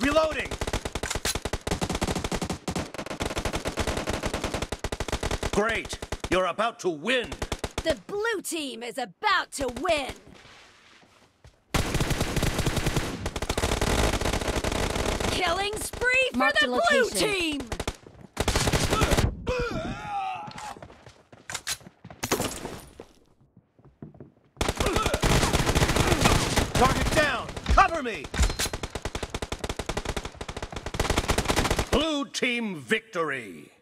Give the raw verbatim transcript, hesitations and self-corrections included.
Reloading! Great! You're about to win! The blue team is about to win! Killing spree for Marked the a blue location. team! Target down! Cover me! Blue team victory!